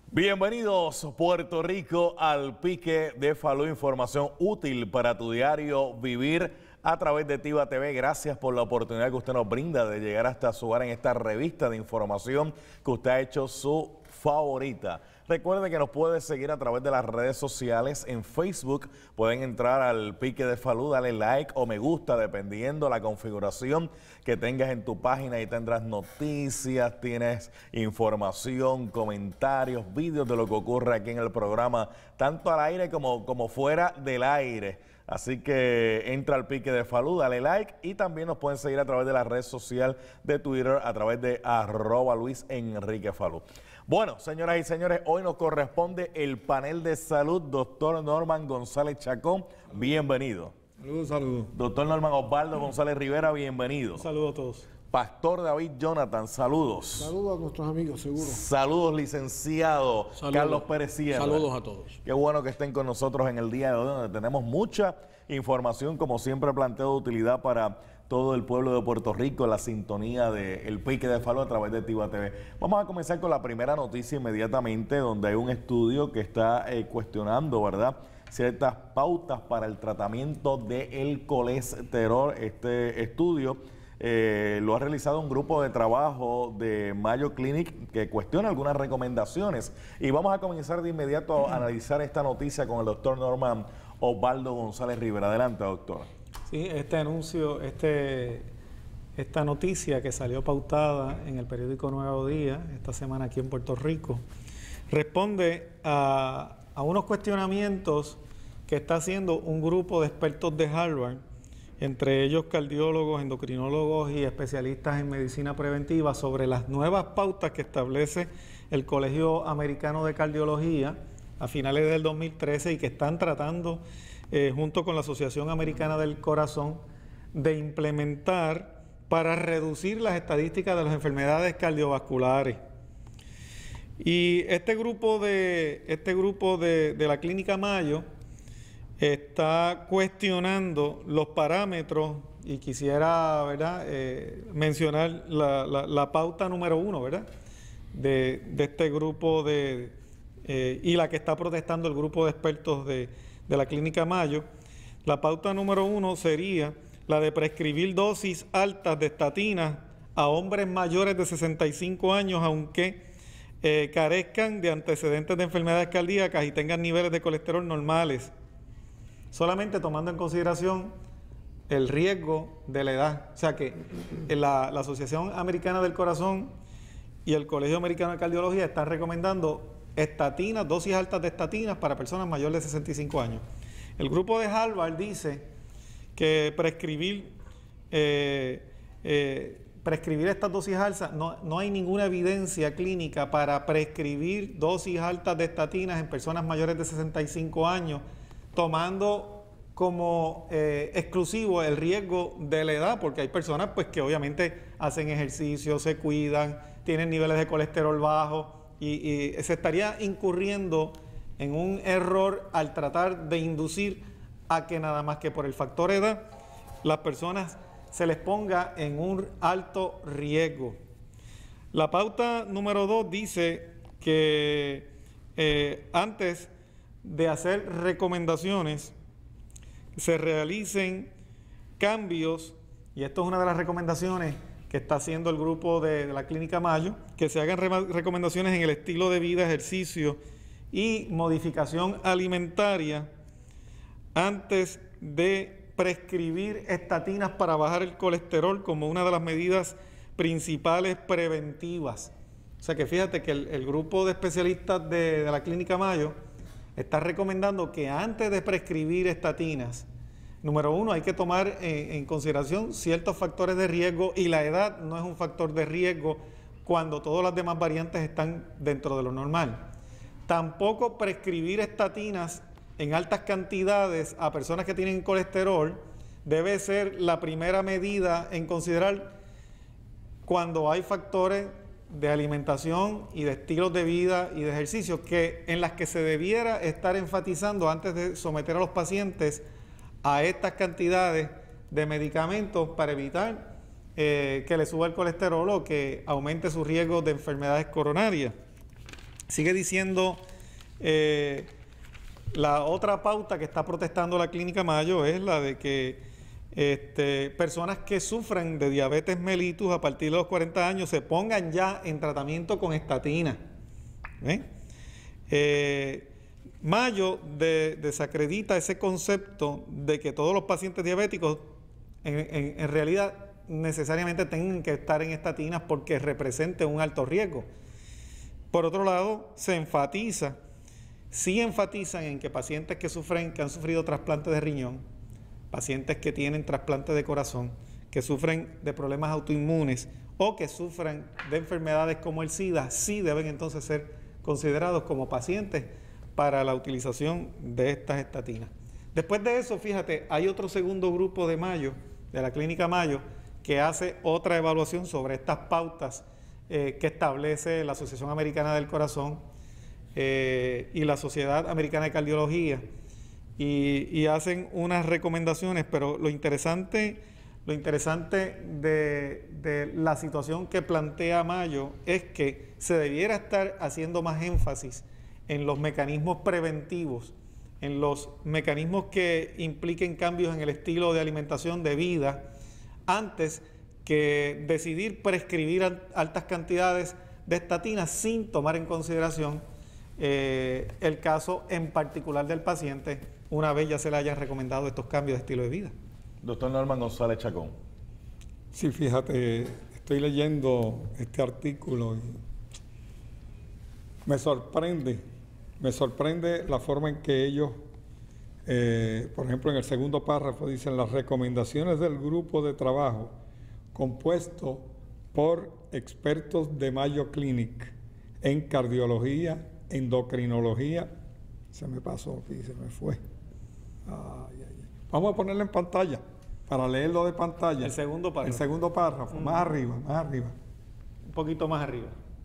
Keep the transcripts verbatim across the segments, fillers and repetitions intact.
Bienvenidos Puerto Rico al Pique de Falú, información útil para tu diario vivir a través de Tiva T V. Gracias por la oportunidad que usted nos brinda de llegar hasta su hogar en esta revista de información que usted ha hecho su favorita. Recuerde que nos puede seguir a través de las redes sociales. En Facebook pueden entrar al Pique de Falú, darle like o me gusta dependiendo la configuración que tengas en tu página. Ahí tendrás noticias, tienes información, comentarios, vídeos de lo que ocurre aquí en el programa, tanto al aire como, como fuera del aire. Así que entra al Pique de Falú, dale like y también nos pueden seguir a través de la red social de Twitter a través de arroba Luis Enrique Falú. Bueno, señoras y señores, hoy nos corresponde el panel de salud. Doctor Norman González Chacón, bienvenido. Saludos, saludos. Doctor Norman Osvaldo González Rivera, bienvenido. Saludos a todos. Pastor David Jonathan, saludos. Saludos a nuestros amigos, seguro. Saludos, licenciado Saludos. Carlos Pérez Sierra. Saludos a todos. Qué bueno que estén con nosotros en el día de hoy, donde tenemos mucha información, como siempre planteo de utilidad para todo el pueblo de Puerto Rico, la sintonía del Pique de Falú a través de Tiva T V. Vamos a comenzar con la primera noticia inmediatamente, donde hay un estudio que está eh, cuestionando, ¿verdad?, ciertas pautas para el tratamiento del colesterol. Este estudio eh, lo ha realizado un grupo de trabajo de Mayo Clinic que cuestiona algunas recomendaciones. Y vamos a comenzar de inmediato a analizar esta noticia con el doctor Norman Osvaldo González Rivera. Adelante, doctor. Sí, este anuncio, este, esta noticia que salió pautada en el periódico Nuevo Día esta semana aquí en Puerto Rico, responde a, a unos cuestionamientos que está haciendo un grupo de expertos de Harvard, entre ellos cardiólogos, endocrinólogos y especialistas en medicina preventiva, sobre las nuevas pautas que establece el Colegio Americano de Cardiología a finales del dos mil trece y que están tratando eh, junto con la Asociación Americana del Corazón de implementar para reducir las estadísticas de las enfermedades cardiovasculares. Y este grupo de, este grupo de, de la Clínica Mayo está cuestionando los parámetros y quisiera, ¿verdad?, eh, mencionar la, la, la pauta número uno, ¿verdad?, de, de este grupo de, eh, y la que está protestando el grupo de expertos de, de la Clínica Mayo. La pauta número uno sería la de prescribir dosis altas de estatinas a hombres mayores de sesenta y cinco años, aunque eh, carezcan de antecedentes de enfermedades cardíacas y tengan niveles de colesterol normales, solamente tomando en consideración el riesgo de la edad. O sea que la, la Asociación Americana del Corazón y el Colegio Americano de Cardiología están recomendando estatinas, dosis altas de estatinas para personas mayores de sesenta y cinco años. El grupo de Harvard dice que prescribir, eh, eh, prescribir estas dosis altas, no, no hay ninguna evidencia clínica para prescribir dosis altas de estatinas en personas mayores de sesenta y cinco años, tomando como eh, exclusivo el riesgo de la edad, porque hay personas pues que obviamente hacen ejercicio, se cuidan, tienen niveles de colesterol bajos y, y se estaría incurriendo en un error al tratar de inducir a que nada más que por el factor edad las personas se les ponga en un alto riesgo. La pauta número dos dice que eh, antes de hacer recomendaciones se realicen cambios, y esto es una de las recomendaciones que está haciendo el grupo de, de la Clínica Mayo, que se hagan re recomendaciones en el estilo de vida, ejercicio y modificación alimentaria antes de prescribir estatinas para bajar el colesterol como una de las medidas principales preventivas. O sea que fíjate que el, el grupo de especialistas de, de la Clínica Mayo está recomendando que antes de prescribir estatinas, número uno, hay que tomar en, en consideración ciertos factores de riesgo, y la edad no es un factor de riesgo cuando todas las demás variantes están dentro de lo normal. Tampoco prescribir estatinas en altas cantidades a personas que tienen colesterol debe ser la primera medida en considerar cuando hay factores de alimentación y de estilos de vida y de ejercicio que en las que se debiera estar enfatizando antes de someter a los pacientes a estas cantidades de medicamentos para evitar eh, que le suba el colesterol o que aumente su riesgo de enfermedades coronarias. Sigue diciendo, eh, la otra pauta que está protestando la Clínica Mayo es la de que este, personas que sufren de diabetes mellitus a partir de los cuarenta años se pongan ya en tratamiento con estatina. ¿Eh? Eh, Mayo de, desacredita ese concepto de que todos los pacientes diabéticos en, en, en realidad necesariamente tengan que estar en estatinas porque represente un alto riesgo. Por otro lado, se enfatiza, sí enfatizan en que pacientes que sufren, que han sufrido trasplantes de riñón, pacientes que tienen trasplante de corazón, que sufren de problemas autoinmunes o que sufren de enfermedades como el SIDA, sí deben entonces ser considerados como pacientes para la utilización de estas estatinas. Después de eso, fíjate, hay otro segundo grupo de Mayo, de la Clínica Mayo, que hace otra evaluación sobre estas pautas eh, que establece la Asociación Americana del Corazón eh, y la Sociedad Americana de Cardiología, y, y hacen unas recomendaciones, pero lo interesante, lo interesante de, de la situación que plantea Mayo es que se debiera estar haciendo más énfasis en los mecanismos preventivos, en los mecanismos que impliquen cambios en el estilo de alimentación de vida, antes que decidir prescribir altas cantidades de estatinas sin tomar en consideración eh, el caso en particular del paciente, una vez ya se le hayan recomendado estos cambios de estilo de vida. Doctor Norman González Chacón. Sí, fíjate, estoy leyendo este artículo y me sorprende, me sorprende la forma en que ellos, eh, por ejemplo, en el segundo párrafo dicen las recomendaciones del grupo de trabajo compuesto por expertos de Mayo Clinic en cardiología, endocrinología, se me pasó, se me fue. Ay, ay, ay. Vamos a ponerlo en pantalla para leerlo de pantalla. El segundo párrafo. El segundo párrafo, mm. más arriba, más arriba. Un poquito más arriba.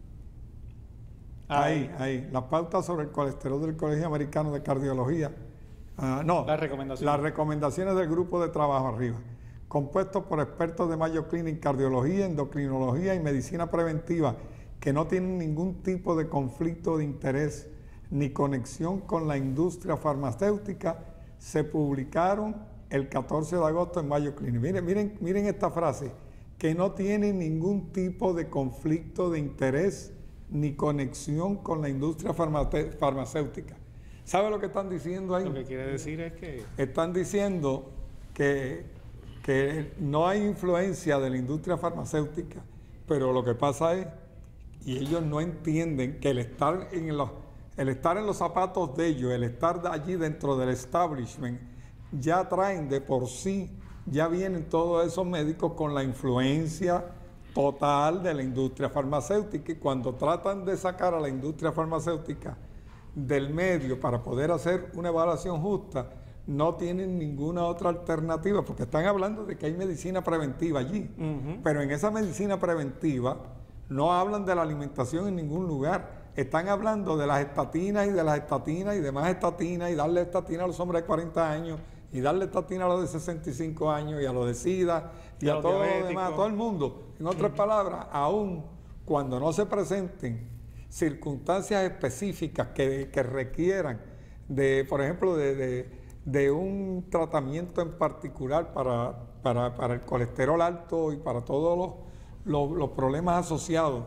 Ahí, ahí, ahí. La pauta sobre el colesterol del Colegio Americano de Cardiología. Uh, no, las recomendaciones. Las recomendaciones del grupo de trabajo arriba. Compuestos por expertos de Mayo Clinic, cardiología, endocrinología y medicina preventiva, que no tienen ningún tipo de conflicto de interés ni conexión con la industria farmacéutica, se publicaron el catorce de agosto en Mayo Clinic. Miren, miren, miren esta frase, que no tienen ningún tipo de conflicto de interés ni conexión con la industria farmacéutica. ¿Sabe lo que están diciendo ahí? Lo que quiere decir es que... Están diciendo que, que no hay influencia de la industria farmacéutica, pero lo que pasa es, y ellos no entienden que el estar en los, el estar en los zapatos de ellos, el estar allí dentro del establishment, ya traen de por sí, ya vienen todos esos médicos con la influencia total de la industria farmacéutica, y cuando tratan de sacar a la industria farmacéutica del medio para poder hacer una evaluación justa, no tienen ninguna otra alternativa, porque están hablando de que hay medicina preventiva allí, uh-huh. pero en esa medicina preventiva no hablan de la alimentación en ningún lugar, están hablando de las estatinas y de las estatinas y demás estatinas, y darle estatina a los hombres de cuarenta años, y darle estatina a los de sesenta y cinco años, y a los de SIDA, y, y a, a todo lo demás, a todo el mundo. En otras uh-huh. palabras, aún cuando no se presenten circunstancias específicas que, que requieran de, por ejemplo, de, de, de un tratamiento en particular para, para, para el colesterol alto y para todos los, los, los problemas asociados,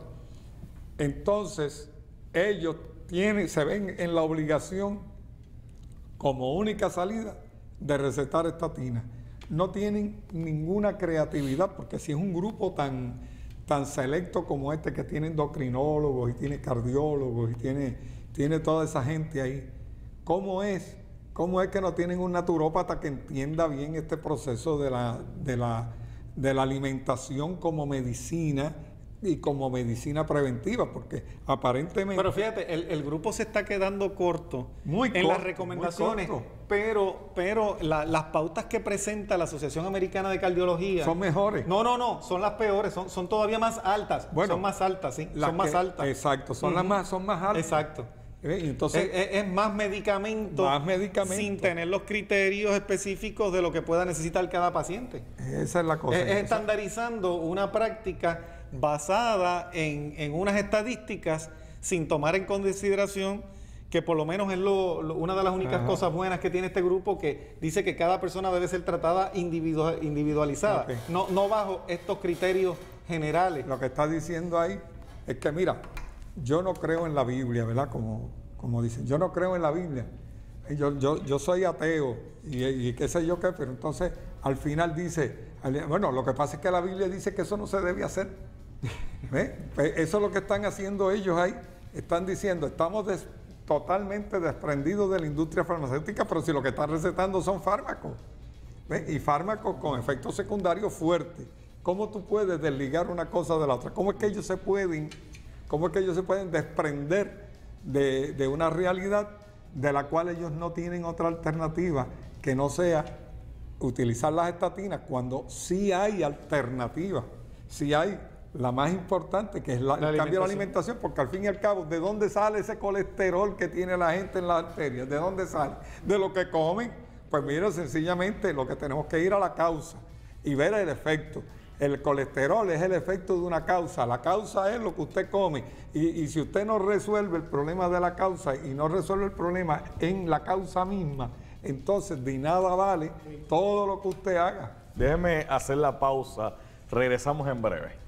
entonces ellos tienen, se ven en la obligación como única salida de recetar estatina. No tienen ninguna creatividad, porque si es un grupo tan, tan selecto como este, que tiene endocrinólogos y tiene cardiólogos y tiene, tiene toda esa gente ahí, ¿cómo es? ¿Cómo es que no tienen un naturópata que entienda bien este proceso de la, de la, de la alimentación como medicina y como medicina preventiva? Porque aparentemente... Pero fíjate, el, el grupo se está quedando corto muy en corto, las recomendaciones, pero, pero la, las pautas que presenta la Asociación Americana de Cardiología... Son mejores. No, no, no, son las peores, son, son todavía más altas. Bueno, son más altas, sí, son más que, altas. Exacto, son uh-huh. las más, son más altas. Exacto. ¿Eh? Entonces, es, es, es más medicamento, más medicamento sin tener los criterios específicos de lo que pueda necesitar cada paciente. Esa es la cosa. Es, es estandarizando una práctica basada en, en unas estadísticas sin tomar en consideración que por lo menos es lo, lo, una de las únicas Ajá. cosas buenas que tiene este grupo, que dice que cada persona debe ser tratada individual, individualizada, okay. no, no bajo estos criterios generales. Lo que está diciendo ahí es que, mira, yo no creo en la Biblia, ¿verdad? Como, como dicen, yo no creo en la Biblia. Yo, yo, yo soy ateo y, y qué sé yo qué, pero entonces al final dice, bueno, lo que pasa es que la Biblia dice que eso no se debe hacer. ¿Ve? Eso es lo que están haciendo ellos ahí. Están diciendo, estamos des totalmente desprendidos de la industria farmacéutica, pero si lo que están recetando son fármacos, ¿ves? Y fármacos con efectos secundarios fuertes. ¿Cómo tú puedes desligar una cosa de la otra? ¿Cómo es que ellos se pueden, cómo es que ellos se pueden desprender de, de una realidad de la cual ellos no tienen otra alternativa que no sea utilizar las estatinas, cuando sí hay alternativas, sí hay la más importante, que es la, la el cambio de la alimentación, porque al fin y al cabo, ¿de dónde sale ese colesterol que tiene la gente en las arterias? ¿De dónde sale? ¿De lo que comen? Pues mira, sencillamente lo que tenemos que ir a la causa y ver el efecto. El colesterol es el efecto de una causa, la causa es lo que usted come, y, y si usted no resuelve el problema de la causa y no resuelve el problema en la causa misma, entonces de nada vale todo lo que usted haga. Déjeme hacer la pausa, regresamos en breve.